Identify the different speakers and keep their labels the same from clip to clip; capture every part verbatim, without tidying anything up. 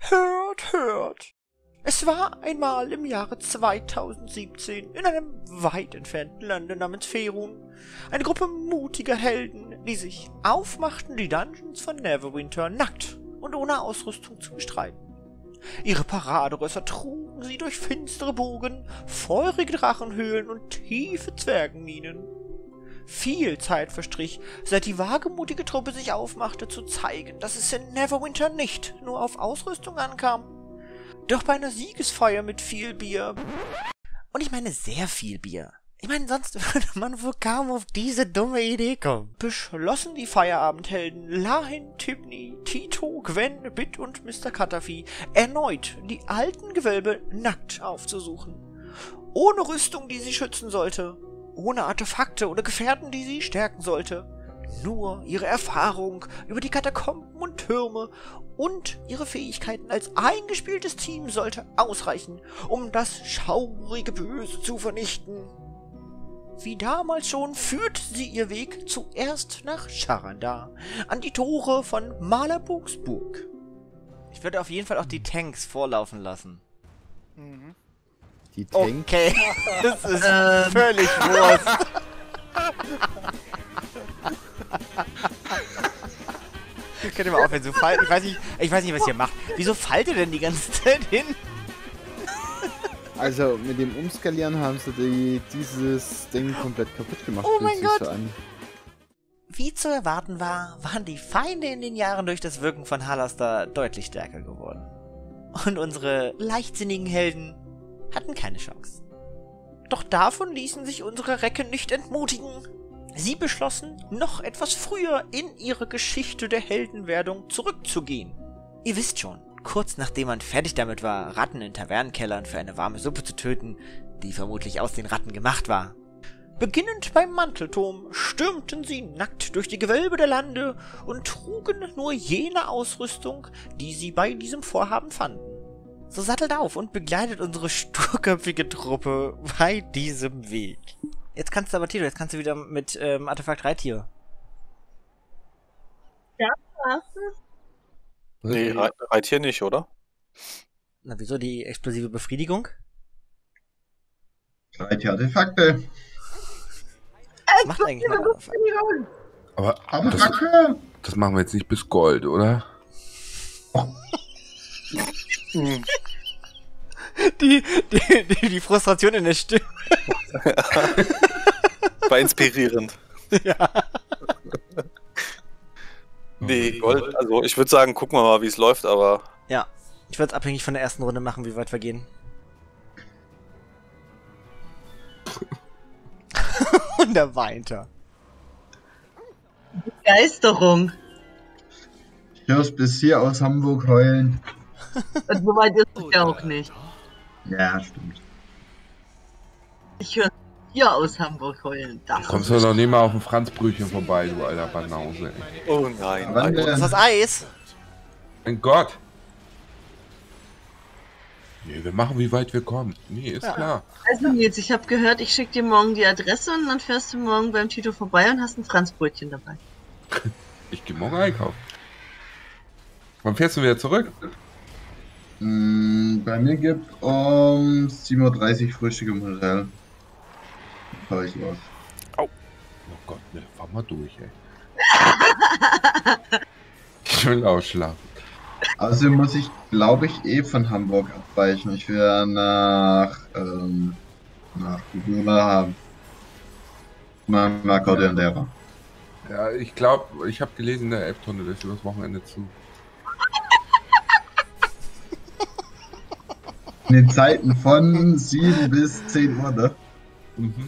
Speaker 1: Hört, hört! Es war einmal im Jahre zweitausendsiebzehn in einem weit entfernten Lande namens Faerun eine Gruppe mutiger Helden, die sich aufmachten, die Dungeons von Neverwinter nackt und ohne Ausrüstung zu bestreiten. Ihre Paraderösser trugen sie durch finstere Bogen, feurige Drachenhöhlen und tiefe Zwergenminen. Viel Zeit verstrich, seit die wagemutige Truppe sich aufmachte, zu zeigen, dass es in Neverwinter nicht nur auf Ausrüstung ankam. Doch bei einer Siegesfeier mit viel Bier, und ich meine sehr viel Bier, ich meine, sonst würde man wohl kaum auf diese dumme Idee kommen, beschlossen die Feierabendhelden Lahin, Tibni, Tito, Gwen, Bit und Mister Cutterfee erneut die alten Gewölbe nackt aufzusuchen. Ohne Rüstung, die sie schützen sollte, ohne Artefakte oder Gefährten, die sie stärken sollte. Nur ihre Erfahrung über die Katakomben und Türme und ihre Fähigkeiten als eingespieltes Team sollte ausreichen, um das schaurige Böse zu vernichten. Wie damals schon führte sie ihr Weg zuerst nach Sharandar, an die Tore von Malabugs Burg.
Speaker 2: Ich würde auf jeden Fall auch die Tanks vorlaufen lassen.
Speaker 3: Mhm.
Speaker 4: Die Tanks?
Speaker 2: Okay, das ist ähm. völlig Wurst. Könnt ihr mal aufhören, so falten? Ich weiß nicht, ich weiß nicht, was ihr macht. Wieso fallt ihr denn die ganze Zeit hin?
Speaker 4: Also, mit dem Umskalieren haben sie die, dieses Ding komplett kaputt gemacht.
Speaker 2: Oh mein Gott!
Speaker 4: So an.
Speaker 2: Wie zu erwarten war, waren die Feinde in den Jahren durch das Wirken von Halaster deutlich stärker geworden. Und unsere leichtsinnigen Helden hatten keine Chance. Doch davon ließen sich unsere Recken nicht entmutigen. Sie beschlossen, noch etwas früher in ihre Geschichte der Heldenwerdung zurückzugehen. Ihr wisst schon, kurz nachdem man fertig damit war, Ratten in Tavernenkellern für eine warme Suppe zu töten, die vermutlich aus den Ratten gemacht war. Beginnend beim Mantelturm stürmten sie nackt durch die Gewölbe der Lande und trugen nur jene Ausrüstung, die sie bei diesem Vorhaben fanden. So sattelt auf und begleitet unsere sturköpfige Truppe bei diesem Weg. Jetzt kannst du aber, Tito, jetzt kannst du wieder mit ähm, Artefakt Reittier.
Speaker 5: Ja, was?
Speaker 3: Nee, Re Reittier nicht, oder?
Speaker 2: Na, wieso die explosive Befriedigung?
Speaker 6: Reittier-Artefakte.
Speaker 2: Was macht eigentlich mein Artefakt?
Speaker 7: Aber das,
Speaker 6: Artefakte!
Speaker 7: das machen wir jetzt nicht bis Gold, oder?
Speaker 3: Hm.
Speaker 2: Die, die, die, die Frustration in der Stimme.
Speaker 3: War inspirierend.
Speaker 2: Ja.
Speaker 3: Nee, Gold, also ich würde sagen, gucken wir mal, wie es läuft, aber...
Speaker 2: Ja, ich würde es abhängig von der ersten Runde machen, wie weit wir gehen. Und da weint er.
Speaker 5: Begeisterung.
Speaker 6: Ich hör's bis hier aus Hamburg heulen.
Speaker 5: Und so weit ist es ja auch nicht.
Speaker 6: Ja, stimmt.
Speaker 5: Ich höre hier aus Hamburg heulen. Das
Speaker 7: Kommst du noch nie mal auf ein Franzbrötchen vorbei, du alter Banause, ey.
Speaker 3: Oh nein,
Speaker 6: Wann
Speaker 3: nein.
Speaker 6: denn?
Speaker 2: Ist das Eis?
Speaker 7: Mein Gott! Nee, wir machen, wie weit wir kommen. Nee, ist
Speaker 2: Ja.
Speaker 7: klar.
Speaker 5: Also Nils, ich habe gehört, ich schicke dir morgen die Adresse und dann fährst du morgen beim Tito vorbei und hast ein Franzbrötchen dabei.
Speaker 7: Ich gehe morgen einkaufen. Wann fährst du wieder zurück?
Speaker 6: Mm, bei mir gibt um sieben Uhr dreißig Frühstück im Hotel. Fahr ich los.
Speaker 7: Oh Gott, ne, fahr mal durch, ey. Ich will ausschlafen.
Speaker 6: Also muss ich, glaube ich, eh von Hamburg abweichen. Ich will nach, ähm, nach Gugula, nach Cordillera.
Speaker 7: Ja, ich glaube, ich habe gelesen, der Elbtunnel ist übers Wochenende zu.
Speaker 6: In den Zeiten von sieben bis zehn Uhr, ne?
Speaker 7: Mhm.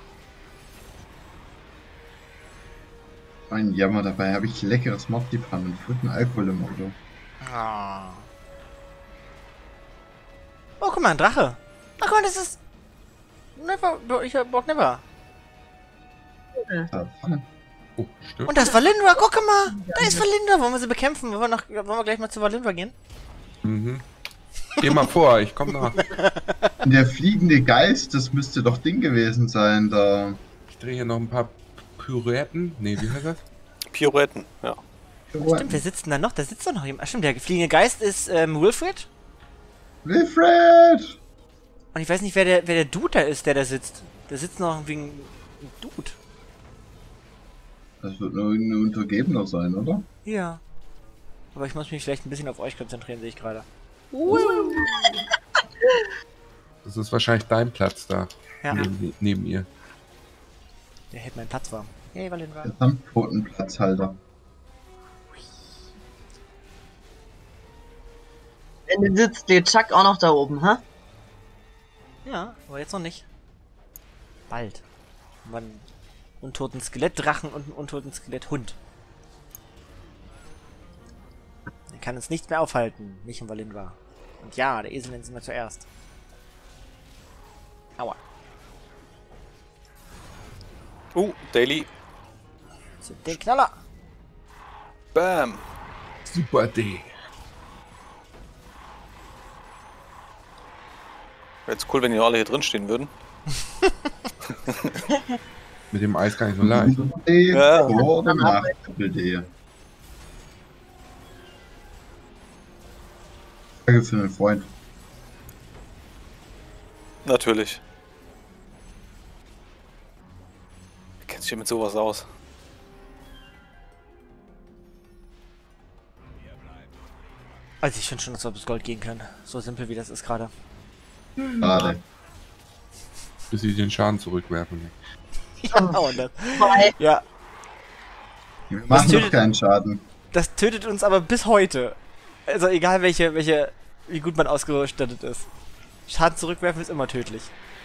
Speaker 6: Mein Jammer, dabei habe ich leckeres Marzipan und frischen Alkohol im Auto.
Speaker 2: Ah. Oh, guck mal, ein Drache. Ach guck mal, das ist... Never... Ich hab Bock Never.
Speaker 6: Ja,
Speaker 7: Oh, stimmt.
Speaker 2: Und das ist Valindra, guck mal. Da ist Valindra. Wollen wir sie bekämpfen? Wollen wir, nach, wollen wir gleich mal zu Valindra gehen?
Speaker 7: Mhm. Geh mal vor, ich komm nach.
Speaker 6: der fliegende Geist, das müsste doch Ding gewesen sein, da.
Speaker 7: Ich drehe hier noch ein paar Pirouetten. Nee, wie heißt das?
Speaker 3: Pirouetten, ja.
Speaker 2: Stimmt, wer sitzt denn da noch? Da sitzt doch noch jemand. Ach, stimmt, der fliegende Geist ist ähm, Wilfred.
Speaker 6: Wilfred!
Speaker 2: Und ich weiß nicht, wer der, wer der Dude da ist, der da sitzt. Da sitzt noch irgendwie ein, ein Dude.
Speaker 6: Das wird nur ein Untergebener sein, oder?
Speaker 2: Ja. Aber ich muss mich vielleicht ein bisschen auf euch konzentrieren, sehe ich gerade.
Speaker 7: Das ist wahrscheinlich dein Platz da.
Speaker 2: Ja.
Speaker 7: Neben, neben ihr.
Speaker 2: Der hält meinen Platz warm. Hey, Valenra.
Speaker 6: Gesamtquotenplatzhalter.
Speaker 5: Wenn du sitzt, steht Chuck auch noch da oben, ha?
Speaker 2: Ja, aber jetzt noch nicht. Bald. Man untoten Skelettdrachen und einen untoten Skeletthund. Er kann uns nichts mehr aufhalten, mich und Valinra. Und ja, der Esel nennt sie mal zuerst. Aua.
Speaker 3: Uh, Daily.
Speaker 2: Den Knaller.
Speaker 3: Bam.
Speaker 7: Super D.
Speaker 3: Wäre jetzt cool, wenn die alle hier drin stehen würden.
Speaker 7: Mit dem Eis gar nicht so leicht.
Speaker 6: D
Speaker 3: Ja.
Speaker 6: vor oder nach Triple D? Danke für den Freund.
Speaker 3: Natürlich. Wer kennt sich mit sowas aus?
Speaker 2: Also ich finde schon, dass wir bis Gold gehen können. So simpel wie das ist gerade.
Speaker 6: Schade.
Speaker 7: Bis sie den Schaden zurückwerfen.
Speaker 2: Ja, und das,
Speaker 5: Zwei.
Speaker 2: ja,
Speaker 6: Wir machen
Speaker 2: tötet-
Speaker 6: doch keinen Schaden.
Speaker 2: das tötet uns aber bis heute. Also egal welche, welche, wie gut man ausgestattet ist. Schaden zurückwerfen ist immer tödlich.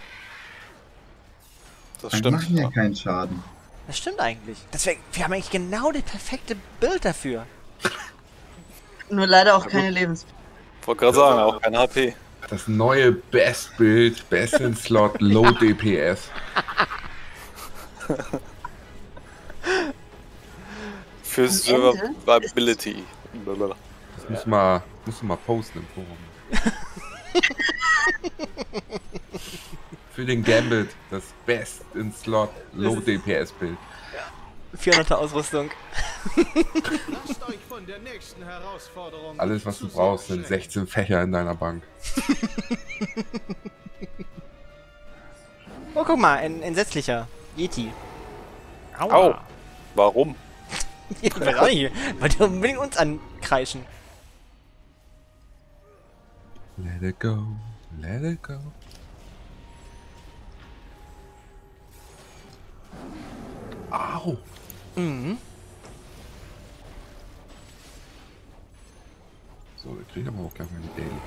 Speaker 3: Das
Speaker 6: Wir
Speaker 3: stimmt.
Speaker 6: machen ja keinen Schaden.
Speaker 2: Das stimmt eigentlich. Deswegen, wir haben eigentlich genau das perfekte Bild dafür.
Speaker 5: Nur leider auch keine Lebens...
Speaker 3: Ich wollte gerade sagen, auch kein H P.
Speaker 7: Das neue Best-Bild, Best in Slot, Low D P S.
Speaker 3: Für Survivability. Blablabla.
Speaker 7: Das muss mal, musst du mal posten im Forum. Für den Gambit, das Best in Slot, Low D P S Bild.
Speaker 2: vierhunderter Ausrüstung.
Speaker 8: Lasst euch von der nächsten Herausforderung
Speaker 7: Alles, was du brauchst, sind sechzehn Fächer in deiner Bank.
Speaker 2: Oh, guck mal, ein entsetzlicher Yeti.
Speaker 3: Au. Warum?
Speaker 2: Ich weiß auch nicht, weil die unbedingt uns ankreischen.
Speaker 7: Let it go, let it go. Au!
Speaker 2: Mhm.
Speaker 7: So, wir kriegen aber auch gleich mal die Daily.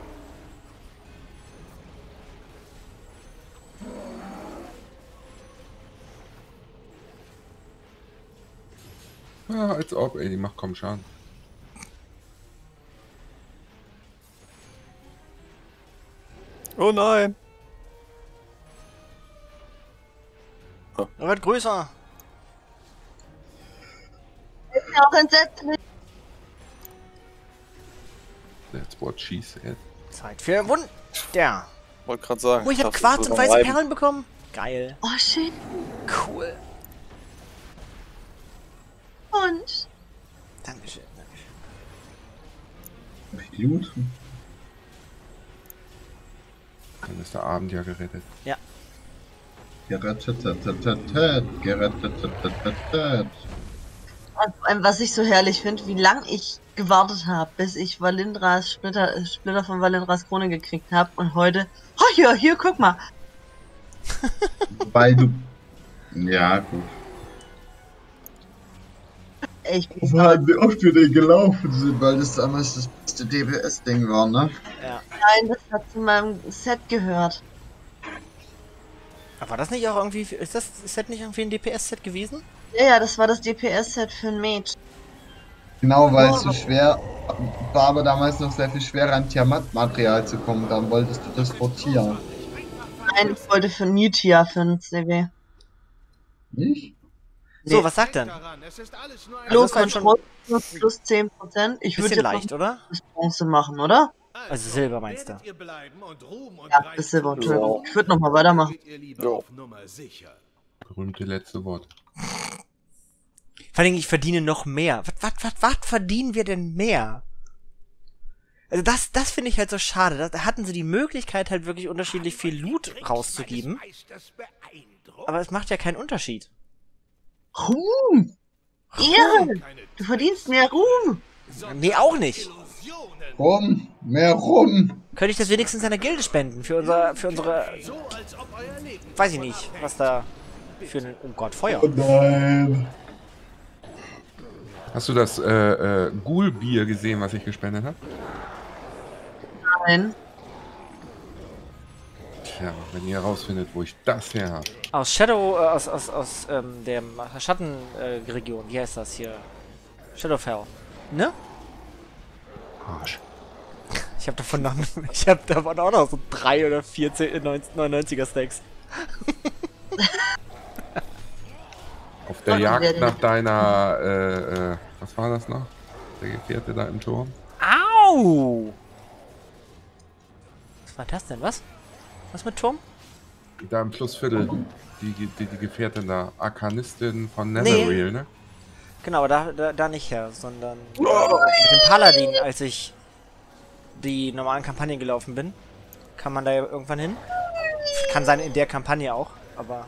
Speaker 7: Ja, als ob, ey, die macht kaum Schaden.
Speaker 3: Oh nein.
Speaker 2: Er wird größer.
Speaker 5: Ist ja auch entsetzlich.
Speaker 7: That's what she said.
Speaker 2: Zeit für Wunder.
Speaker 3: Wollte gerade sagen.
Speaker 2: Oh, ich hab
Speaker 3: dachte,
Speaker 2: Quarz
Speaker 3: das
Speaker 2: und
Speaker 3: wird
Speaker 2: weiße
Speaker 3: reiben.
Speaker 2: Perlen bekommen. Geil.
Speaker 5: Oh shit.
Speaker 2: Cool.
Speaker 5: Und?
Speaker 2: Dankeschön, Dankeschön.
Speaker 6: Gut.
Speaker 7: Dann ist der Abend ja gerettet.
Speaker 6: Gerettet, gerettet, gerettet, gerettet.
Speaker 5: Und vor allem, was ich so herrlich finde, wie lang ich gewartet habe, bis ich Valindras Splitter, äh, Splitter von Valindras Krone gekriegt habe und heute, oh hier, hier, guck mal.
Speaker 6: Weil du. Ja, gut.
Speaker 5: Ey, ich bin
Speaker 6: Weil wie oft wir den gelaufen sind, weil das damals das beste D P S-Ding war, ne?
Speaker 2: Ja.
Speaker 5: Nein, das hat zu meinem Set gehört.
Speaker 2: Aber war das nicht auch irgendwie, ist das Set nicht irgendwie ein D P S-Set gewesen?
Speaker 5: Ja, ja, das war das D P S-Set für ein Mage.
Speaker 6: Genau, weil es so schwer war, aber damals noch sehr viel schwerer an Tiamat-Material zu kommen. Dann wolltest du das portieren.
Speaker 5: Nein, ich wollte für Newtia für ein C W.
Speaker 6: Nicht?
Speaker 2: So,
Speaker 5: Nee.
Speaker 2: was sagt denn?
Speaker 8: Es ist alles nur ein
Speaker 2: Also
Speaker 5: Low
Speaker 2: das war schon
Speaker 5: Control plus, plus zehn Prozent. Ich würde
Speaker 2: bisschen
Speaker 5: jetzt
Speaker 2: leicht,
Speaker 5: noch
Speaker 2: oder?
Speaker 5: das Bronze machen, oder?
Speaker 2: Also Silber meinst du?
Speaker 8: werdet ihr bleiben und Ruhm und
Speaker 5: Ja,
Speaker 8: Reichtum
Speaker 5: das Silber,
Speaker 3: Ja.
Speaker 5: Entschuldigung. Ich würde nochmal weitermachen.
Speaker 8: geht ihr lieber
Speaker 3: Ja.
Speaker 8: auf Nummer sicher.
Speaker 7: Berühmte letzte Wort.
Speaker 2: Vor allem, ich verdiene noch mehr. Was, was, was, was verdienen wir denn mehr? Also das, das finde ich halt so schade. Da, da hatten sie die Möglichkeit, halt wirklich unterschiedlich viel Loot rauszugeben. Aber es macht ja keinen Unterschied.
Speaker 5: Ruhm! Ehre! Du verdienst mehr Ruhm!
Speaker 2: Nee, auch nicht.
Speaker 6: Rum, mehr rum.
Speaker 2: Könnte ich das wenigstens einer Gilde spenden? Für unser, für unsere... Weiß ich nicht, was da... Für ein... Oh Gott, Feuer.
Speaker 6: Oh nein.
Speaker 7: Hast du das äh, äh, Ghoul-Bier gesehen, was ich gespendet habe?
Speaker 5: Nein.
Speaker 7: Tja, wenn ihr herausfindet, wo ich das her habe.
Speaker 2: Aus Shadow... Äh, aus, aus, aus, ähm, der Schattenregion. Äh, Region. Wie heißt das hier? Shadowfell. Ne?
Speaker 7: Arsch.
Speaker 2: Ich hab davon noch... Ich hab davon auch noch so drei oder vier neunundneunziger Stacks.
Speaker 7: Auf der
Speaker 5: Oh,
Speaker 7: Jagd
Speaker 5: der-
Speaker 7: nach deiner, äh, äh, was war das noch? Der Gefährte da im Turm?
Speaker 2: Au! Was war das denn? Was? Was mit Turm?
Speaker 7: Da im Plusviertel. Die, die, die Gefährtin da. Arkanistin von Netherreal, ne?
Speaker 2: Genau, da, da, da nicht her, sondern mit dem Paladin, als ich die normalen Kampagnen gelaufen bin. Kann man da ja irgendwann hin? Kann sein in der Kampagne auch, aber...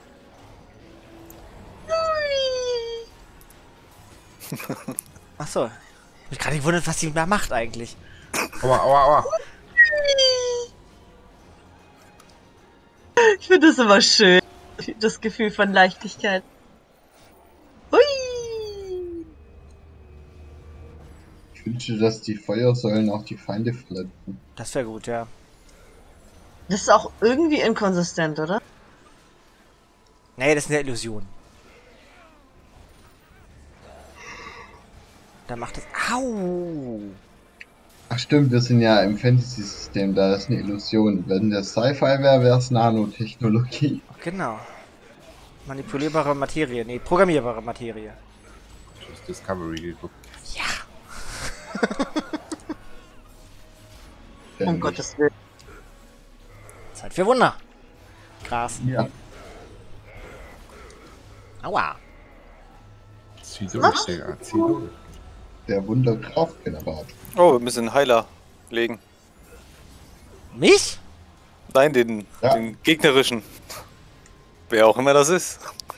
Speaker 2: Achso. Ich hab mich gerade gewundert, was sie da macht eigentlich.
Speaker 7: Aua, aua, aua.
Speaker 5: Ich finde das immer schön. Das Gefühl von Leichtigkeit. Hui!
Speaker 6: Ich wünsche, dass die Feuersäulen auch die Feinde verletzen.
Speaker 2: Das wäre gut, ja.
Speaker 5: Das ist auch irgendwie inkonsistent, oder?
Speaker 2: Nee, das ist eine Illusion. Da macht es... Au!
Speaker 6: Ach stimmt, wir sind ja im Fantasy-System, da ist eine Illusion. Wenn der Sci-Fi wäre, wäre es Nanotechnologie.
Speaker 2: Genau. Manipulierbare Materie. Nee, programmierbare Materie.
Speaker 7: Ich hab Discovery geguckt.
Speaker 2: Ja.
Speaker 5: Um
Speaker 6: Ähnlich.
Speaker 5: Gottes Willen.
Speaker 2: Zeit für Wunder. Gras.
Speaker 6: Ja.
Speaker 2: Aua.
Speaker 7: Zieh durch, Digga. Zieh durch.
Speaker 6: Der Wunderkraftgenerator.
Speaker 3: Oh, wir müssen einen Heiler legen.
Speaker 2: Mich?
Speaker 3: Nein, den,
Speaker 6: Ja.
Speaker 3: den gegnerischen. Wer auch immer das ist.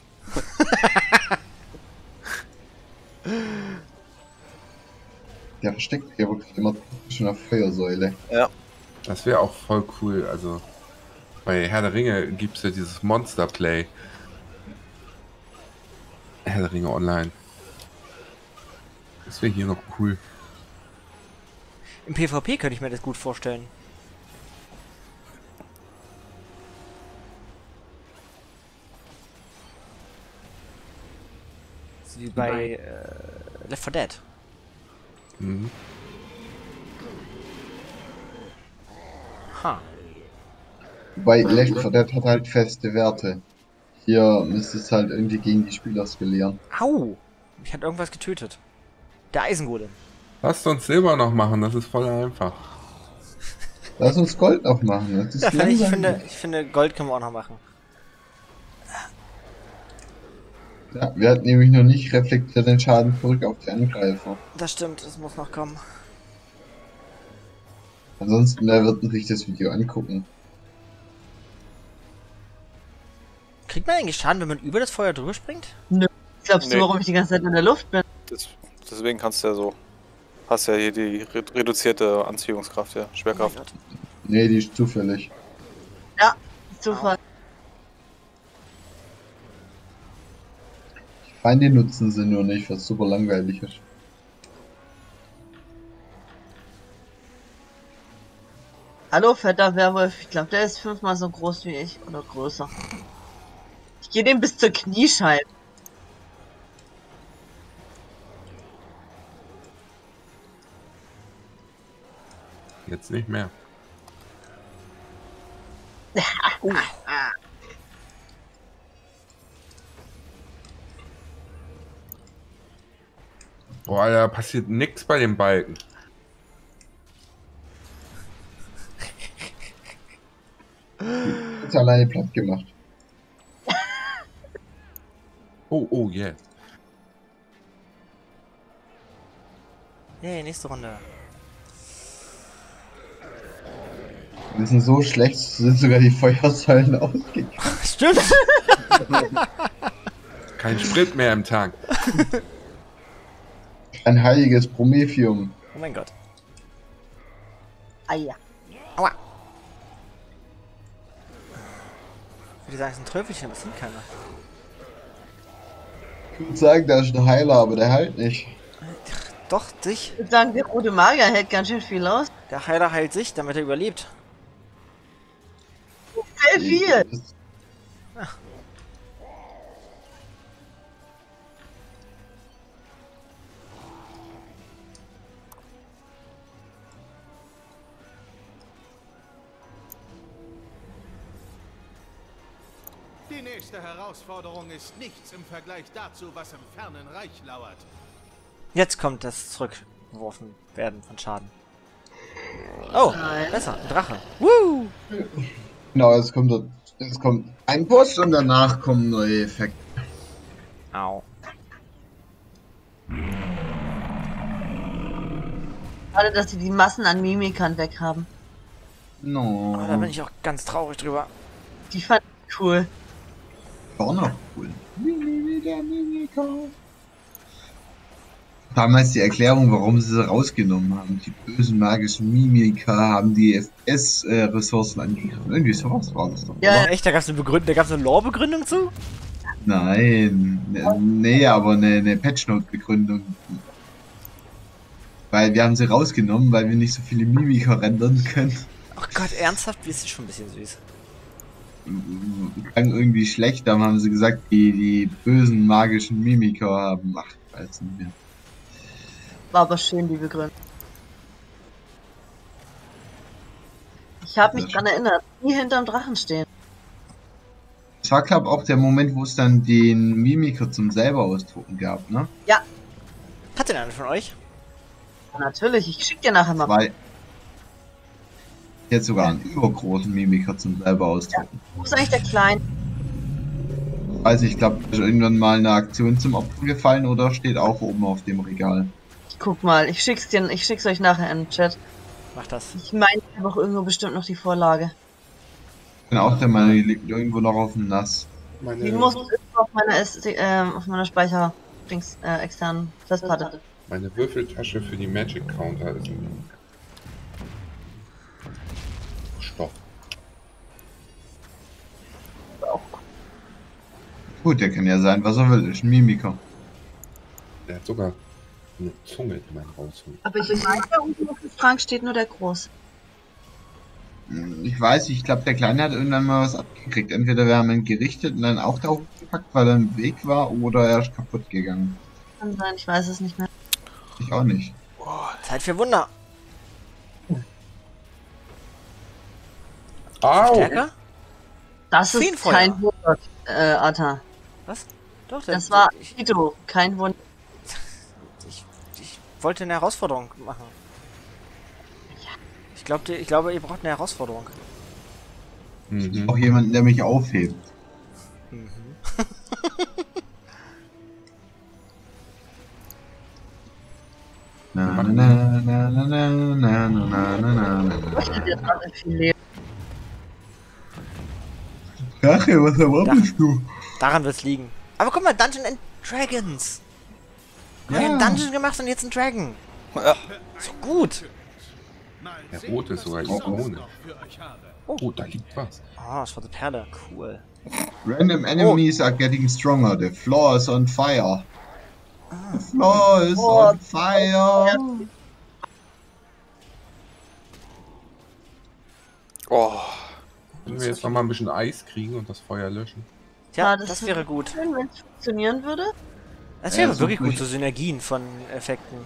Speaker 6: Der versteckt sich ja wirklich immer schon auf Feuersäule.
Speaker 3: Ja.
Speaker 7: Das wäre auch voll cool. Also, bei Herr der Ringe gibt es ja dieses Monster Play. Herr der Ringe Online. Das wäre hier noch cool.
Speaker 2: Im PvP könnte ich mir das gut vorstellen. So wie bei äh, Left four Dead.
Speaker 7: Mhm.
Speaker 2: Ha.
Speaker 6: Wobei Left four Dead hat halt feste Werte. Hier müsste es halt irgendwie gegen die Spieler skalieren.
Speaker 2: Au! Mich hat irgendwas getötet. Der Eisengolem.
Speaker 7: Lasst uns Silber noch machen, das ist voll einfach.
Speaker 6: Lass uns Gold noch machen. Das ist
Speaker 2: Ja, finde ich, ich,
Speaker 6: langsam.
Speaker 2: finde, ich finde, Gold können wir auch noch machen.
Speaker 6: Ja, wir hatten nämlich noch nicht reflektiert den Schaden zurück auf die Angreifer.
Speaker 2: Das stimmt, das muss noch kommen.
Speaker 6: Ansonsten, wer wird sich das Video angucken?
Speaker 2: Kriegt man eigentlich Schaden, wenn man über das Feuer drüber springt?
Speaker 5: Glaubst du,
Speaker 3: Nee.
Speaker 5: warum ich die ganze Zeit in der Luft bin?
Speaker 3: Das, deswegen kannst du ja so. Hast ja hier die re reduzierte Anziehungskraft, ja. Schwerkraft.
Speaker 2: Oh mein Gott.
Speaker 6: Nee, die ist zufällig.
Speaker 5: Zufall.
Speaker 6: Feinde nutzen sie nur nicht, was super langweilig ist.
Speaker 5: Hallo, fetter Werwolf. Ich glaube, der ist fünfmal so groß wie ich. Oder größer. Ich gehe dem bis zur Kniescheibe.
Speaker 7: Jetzt nicht mehr. Boah, da passiert nix bei den Balken.
Speaker 6: Jetzt alleine platt gemacht.
Speaker 7: Oh, oh, yeah.
Speaker 2: Yay, nächste Runde.
Speaker 6: Wir sind so schlecht, sind sogar die Feuersäulen ausgegangen.
Speaker 2: Stimmt!
Speaker 7: Kein Sprit mehr im Tank.
Speaker 6: Ein heiliges Prometheum.
Speaker 2: Oh mein Gott.
Speaker 5: Ah ja.
Speaker 2: Aua! Ich würde sagen, es ist ein Tröpfelchen, aber es sind keine.
Speaker 6: Ich würde sagen, da ist ein Heiler, aber der heilt nicht.
Speaker 2: Doch, sich.
Speaker 5: Ich würde sagen, der rote Magier hält ganz schön viel aus.
Speaker 2: Der Heiler heilt sich, damit er überlebt.
Speaker 5: Sehr viel.
Speaker 8: Die nächste Herausforderung ist nichts im Vergleich dazu, was im fernen Reich lauert.
Speaker 2: Jetzt kommt das Zurückgeworfen werden von Schaden. Oh,
Speaker 5: Nein.
Speaker 2: besser, ein Drache. Woo!
Speaker 6: Genau, jetzt kommt, dort, jetzt kommt ein Boss und danach kommen neue Effekte.
Speaker 2: Au.
Speaker 5: Schade, dass sie die Massen an Mimikern weg haben.
Speaker 6: No.
Speaker 2: Oh, da bin ich auch ganz traurig drüber.
Speaker 5: Die fand ich cool.
Speaker 6: War auch noch cool. Damals die Erklärung, warum sie sie rausgenommen haben. Die bösen magischen Mimiker haben die F S-Ressourcen angegriffen. Irgendwie sowas war das doch.
Speaker 5: Ja,
Speaker 2: Oh, echt? Da gab es eine Begründung, da gab's eine Lore-Begründung zu?
Speaker 6: Nein, ne- nee, aber eine, eine Patch-Note-Begründung. Weil wir haben sie rausgenommen, weil wir nicht so viele Mimiker rendern können.
Speaker 2: Oh Gott, ernsthaft? Die ist schon ein bisschen süß.
Speaker 6: Klang irgendwie schlecht, dann haben sie gesagt, die, die bösen magischen Mimiker haben. Ach, ich weiß nicht mehr.
Speaker 5: war aber schön, die Begründung. Ich habe mich dran erinnert, nie hinterm Drachen stehen.
Speaker 6: Das war, glaube ich, auch der Moment, wo es dann den Mimiker zum selber ausdrucken gab, ne?
Speaker 5: Ja,
Speaker 2: Hat denn einer von euch?
Speaker 5: natürlich. Ich schick dir nachher mal.
Speaker 6: Weil jetzt sogar einen übergroßen Mimiker zum selber ausdrucken.
Speaker 5: Wo ist eigentlich der Kleine?
Speaker 6: Also ich glaube, ist irgendwann mal eine Aktion zum Opfer gefallen oder steht auch oben auf dem Regal.
Speaker 5: Ich guck mal. Ich schick's dir, ich schick's euch nachher in den Chat.
Speaker 2: Mach das.
Speaker 5: Ich meine, ich habe auch irgendwo bestimmt noch die Vorlage.
Speaker 6: Ich bin auch der Meinung, die liegt irgendwo noch auf dem Nass.
Speaker 5: Die muss irgendwo auf meiner, S D, äh, auf meiner Speicher, Dings, äh, externen Festplatte.
Speaker 7: Meine Würfeltasche für die Magic Counter ist ein Stoff.
Speaker 6: Gut, der kann ja sein, was er will. Ist ein Mimiker.
Speaker 7: Der hat sogar eine Zunge, die man rausholt.
Speaker 5: Aber ich meine, da unten auf dem Frank steht nur der Groß.
Speaker 6: Ich weiß, ich glaube, der Kleine hat irgendwann mal was abgekriegt. Entweder wir haben ihn gerichtet und dann auch da hochgepackt, weil er im Weg war, oder er ist kaputt gegangen.
Speaker 5: Kann sein, ich weiß es nicht mehr.
Speaker 6: Ich auch nicht.
Speaker 2: Zeit für Wunder.
Speaker 7: Au!
Speaker 2: Stärker?
Speaker 5: Das ist
Speaker 2: Feenfeuer.
Speaker 5: kein Wunder, äh, Atta.
Speaker 2: Was? Doch, der,
Speaker 5: Das war
Speaker 2: Ich,
Speaker 5: Tito, kein Wunder.
Speaker 2: ich, ich wollte eine Herausforderung machen. Ich, glaubte, ich glaube, ihr braucht eine Herausforderung.
Speaker 7: Mhm.
Speaker 6: Auch jemanden, der mich aufhebt.
Speaker 2: Mhm.
Speaker 6: Na, na, na, na, na, na, na, na, na, na,
Speaker 5: Ich möchte
Speaker 6: na.
Speaker 5: jetzt alle viel leben.
Speaker 6: Rache, was erwartest du?
Speaker 2: Daran wird's liegen. Aber guck mal, Dungeon and Dragons. Wir haben einen Dungeon gemacht und jetzt einen Dragon.
Speaker 3: Ja.
Speaker 2: So gut.
Speaker 7: Der rote ist sogar Ikone. Oh, da liegt was.
Speaker 2: Oh, das war die Perle. Cool.
Speaker 6: Random enemies are getting stronger. The floor is on fire. The floor is
Speaker 5: Oh.
Speaker 6: on fire.
Speaker 3: Oh,
Speaker 7: Können wir jetzt noch mal ein bisschen Eis kriegen und das Feuer löschen?
Speaker 2: Ja,
Speaker 5: Ja,
Speaker 2: das,
Speaker 5: das
Speaker 2: wäre gut.
Speaker 5: Schön, wenn es funktionieren würde.
Speaker 2: Das wäre
Speaker 6: Ja,
Speaker 2: wirklich
Speaker 6: super.
Speaker 2: gut, so Synergien von Effekten.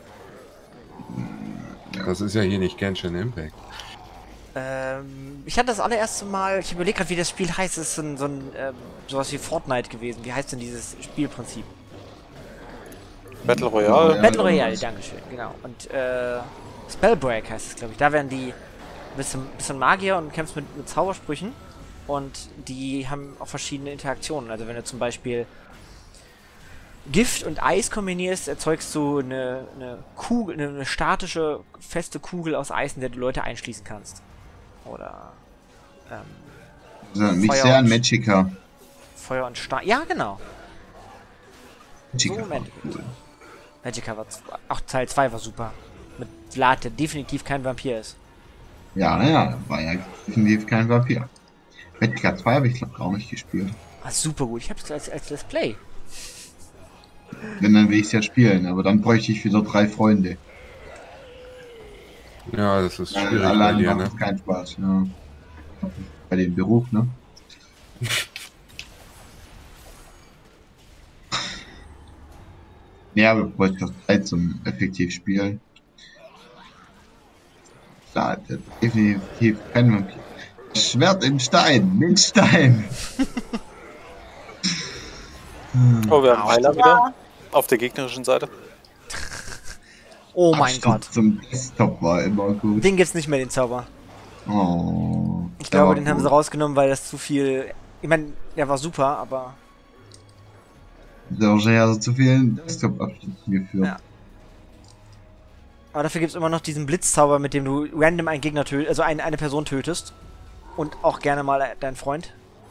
Speaker 7: Das ist ja hier nicht Genshin Impact.
Speaker 2: Ähm, ich hatte das allererste Mal, ich überlege gerade, wie das Spiel heißt, es ist so ein, so ein ähm, sowas wie Fortnite gewesen. Wie heißt denn dieses Spielprinzip?
Speaker 3: Battle Royale.
Speaker 6: Ja,
Speaker 2: Battle Royale,
Speaker 6: irgendwas.
Speaker 2: dankeschön, genau. Und äh, Spellbreak heißt es, glaube ich. Da werden die bisschen, bisschen Magier und kämpfst mit, mit Zaubersprüchen. Und die haben auch verschiedene Interaktionen. Also wenn du zum Beispiel Gift und Eis kombinierst, erzeugst du eine, eine Kugel, eine, eine statische, feste Kugel aus Eis, in der du Leute einschließen kannst. Oder ähm,
Speaker 6: Also, mich
Speaker 2: Feuer
Speaker 6: sehr an
Speaker 2: und-
Speaker 6: Magica.
Speaker 2: Feuer und Stein. Ja, genau.
Speaker 6: Magica
Speaker 2: So,
Speaker 6: war
Speaker 2: Moment.
Speaker 6: cool.
Speaker 2: Magica war... z- Auch Teil zwei war super. Mit Vlad, der definitiv kein Vampir ist.
Speaker 6: Ja, ja, war ja definitiv kein Vampir. Magica zwei habe ich glaube auch nicht gespielt.
Speaker 2: War super gut. Ich hab's als, als Let's Play.
Speaker 6: Wenn, dann will ich es ja spielen, aber dann bräuchte ich wieder drei Freunde.
Speaker 7: Ja, das ist
Speaker 6: Äh,
Speaker 7: schwierig bei
Speaker 6: Allein
Speaker 7: dir,
Speaker 6: macht
Speaker 7: ne?
Speaker 6: es keinen Spaß. Ja. Bei dem Beruf, ne? Ja, aber ich bräuchte doch Zeit zum effektiv spielen. Klar, der hat definitiv kein Vampir. Schwert in Stein, mit Stein.
Speaker 3: Oh, wir haben Heiler wieder. Auf der gegnerischen Seite.
Speaker 2: Oh mein
Speaker 6: Abstand
Speaker 2: Gott.
Speaker 6: Zum Desktop war immer gut.
Speaker 2: Den gibt's nicht mehr, den Zauber.
Speaker 6: Oh,
Speaker 2: Ich
Speaker 6: der
Speaker 2: glaube,
Speaker 6: war
Speaker 2: den haben
Speaker 6: gut.
Speaker 2: sie rausgenommen, weil das zu viel... Ich meine, der war super, aber...
Speaker 6: Der hat wahrscheinlich also zu vielen Desktop-Abschnitten geführt.
Speaker 2: Ja. Aber dafür gibt's immer noch diesen Blitzzauber, mit dem du random einen Gegner tötest, also ein, eine Person tötest. Und auch gerne mal deinen Freund.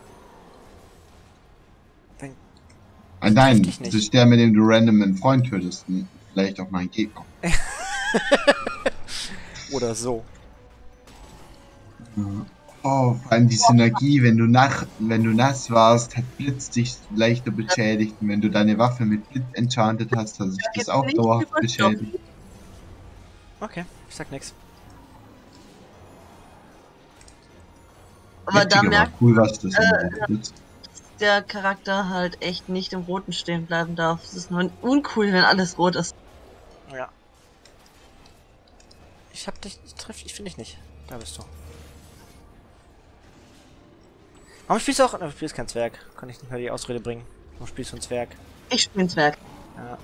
Speaker 2: Dann
Speaker 6: Ah, nein,
Speaker 2: dich nicht.
Speaker 6: das ist der, mit dem du random einen Freund tötest. und Vielleicht auch mal einen Gegner.
Speaker 2: Oder so.
Speaker 6: Oh, vor allem die Synergie, wenn du nach, wenn du nass warst, hat Blitz dich leichter beschädigt. Und wenn du deine Waffe mit Blitz enchantet hast, hat sich das
Speaker 5: gibt's
Speaker 6: auch
Speaker 5: nicht
Speaker 6: dauerhaft
Speaker 5: über
Speaker 6: beschädigt.
Speaker 2: Okay, ich sag nix.
Speaker 5: Aber da
Speaker 6: Heftiger war
Speaker 5: merkt
Speaker 6: cool, was das
Speaker 5: äh,
Speaker 6: äh, Blitz.
Speaker 5: der Charakter halt echt nicht im Roten stehen bleiben darf. Es ist nur uncool, wenn alles rot ist.
Speaker 2: Ja. Ich hab dich... Ich treff... Ich finde dich nicht. Da bist du. Warum spielst du auch... Du spielst kein Zwerg. Kann ich nicht mal die Ausrede bringen. Warum spielst du ein Zwerg?
Speaker 5: Ich spiele Zwerg.
Speaker 2: Ja.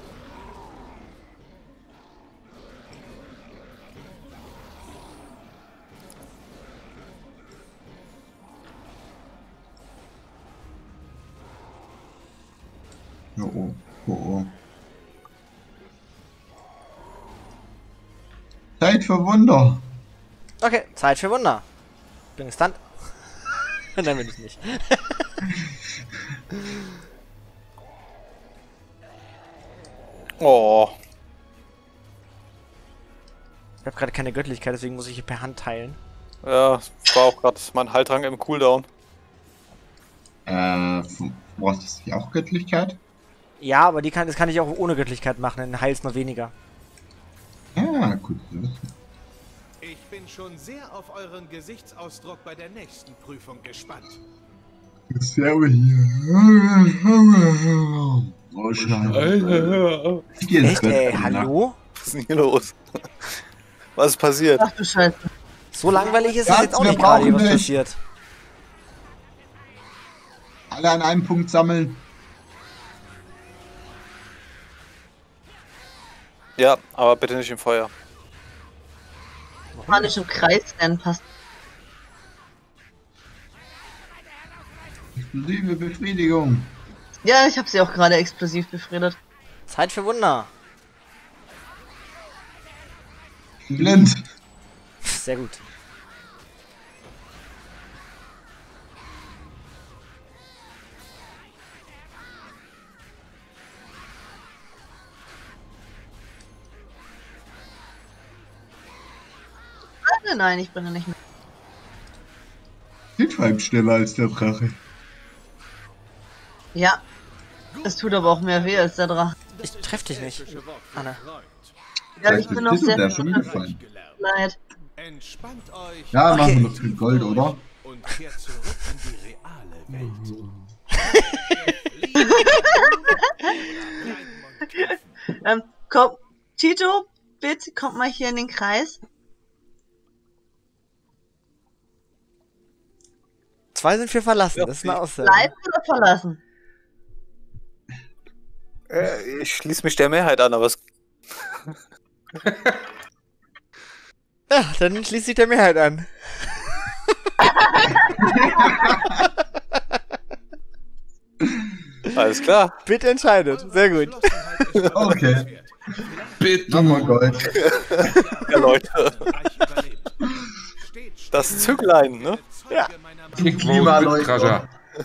Speaker 6: Oh, oh, oh, oh. Zeit für Wunder.
Speaker 2: Okay, Zeit für Wunder. Bin gestunt. Nein, bin ich nicht.
Speaker 3: Oh.
Speaker 2: Ich habe gerade keine Göttlichkeit, deswegen muss ich hier per Hand teilen.
Speaker 3: Ja, das war auch gerade mein Haltrang im Cooldown.
Speaker 6: Äh, brauchst du auch Göttlichkeit?
Speaker 2: Ja, aber die kann, das kann ich auch ohne Göttlichkeit machen, dann heilst mal weniger.
Speaker 6: Ja, gut. zu wissen.
Speaker 8: Ich bin schon sehr auf euren Gesichtsausdruck bei der nächsten Prüfung gespannt.
Speaker 6: Servus hier. Oh, Scheiße. Ich geh ins
Speaker 2: Echt,
Speaker 6: Bett,
Speaker 2: ey,
Speaker 6: gute
Speaker 2: hallo?
Speaker 3: Was ist denn hier los? Was ist passiert?
Speaker 5: Ach du Scheiße.
Speaker 2: So langweilig ist es
Speaker 6: Schatz,
Speaker 2: jetzt auch
Speaker 6: wir
Speaker 2: nicht gerade, hier, was
Speaker 6: brauchen dich.
Speaker 2: passiert.
Speaker 6: Alle an einem Punkt sammeln.
Speaker 3: Ja, aber bitte nicht im Feuer.
Speaker 5: Kann nicht im Kreis rennen, passt.
Speaker 6: Explosive Befriedigung.
Speaker 5: Ja, ich habe sie auch gerade explosiv befriedet.
Speaker 2: Zeit für Wunder.
Speaker 6: Blind.
Speaker 2: Sehr gut.
Speaker 5: Nein, nein, ich bin da nicht mehr.
Speaker 6: Sieht vor allem schneller als der Drache.
Speaker 5: Ja. Es tut aber auch mehr weh als der Drache.
Speaker 2: Ich treff dich nicht, Anne.
Speaker 5: Ja, ich
Speaker 6: Vielleicht
Speaker 5: bin
Speaker 6: ist
Speaker 5: auch
Speaker 6: dir
Speaker 5: sehr
Speaker 6: der schon gefallen.
Speaker 5: leid.
Speaker 8: Entspannt euch
Speaker 6: Ja,
Speaker 2: Okay.
Speaker 6: machen wir noch viel Gold, oder?
Speaker 8: und kehrt zurück in die reale Welt.
Speaker 5: Ähm, komm, Tito, bitte kommt mal hier in den Kreis.
Speaker 2: Zwei sind für verlassen, das ist eine Aussage.
Speaker 5: Bleiben oder verlassen?
Speaker 3: Äh, ich schließe mich der Mehrheit an, aber es.
Speaker 2: Ja, dann schließt sich der Mehrheit an.
Speaker 3: Alles klar.
Speaker 1: Bitte entscheidet. Sehr gut.
Speaker 6: Okay.
Speaker 7: Bitte.
Speaker 6: Nochmal Gold.
Speaker 3: Ja, Leute. Das Züglein, ne?
Speaker 1: Ja.
Speaker 7: Ich
Speaker 6: Klimaleuchter.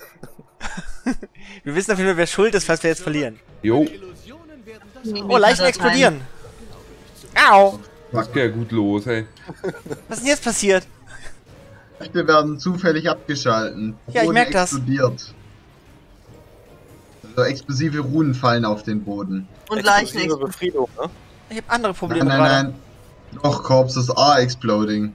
Speaker 1: Wir wissen auf jeden Fall, wer schuld ist, falls wir jetzt verlieren.
Speaker 7: Jo,
Speaker 1: Oh, Leichen explodieren. Au.
Speaker 7: das geht ja gut los, ey.
Speaker 1: Was ist denn jetzt passiert?
Speaker 6: Wir werden zufällig abgeschalten.
Speaker 1: Ja, ich
Speaker 6: Boden
Speaker 1: merk das.
Speaker 6: explodiert. Also explosive Runen fallen auf den Boden.
Speaker 5: Und Leichen
Speaker 3: Explosive Befriedung, ne?
Speaker 1: Ich habe andere Probleme
Speaker 6: Nein, nein,
Speaker 1: gerade.
Speaker 6: nein. Noch Corpses are exploding.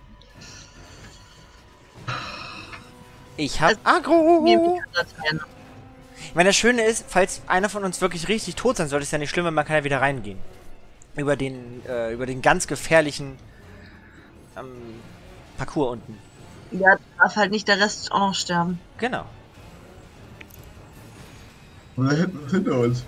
Speaker 1: Ich hab Agro.
Speaker 5: Dateien.
Speaker 1: Ich meine, das Schöne ist, falls einer von uns wirklich richtig tot sein sollte, ist ja nicht schlimm, man kann ja wieder reingehen. Über den, äh, über den ganz gefährlichen ähm, Parcours unten.
Speaker 5: Ja, darf halt nicht der Rest auch noch sterben.
Speaker 1: Genau.
Speaker 6: Und da hinten hinter uns.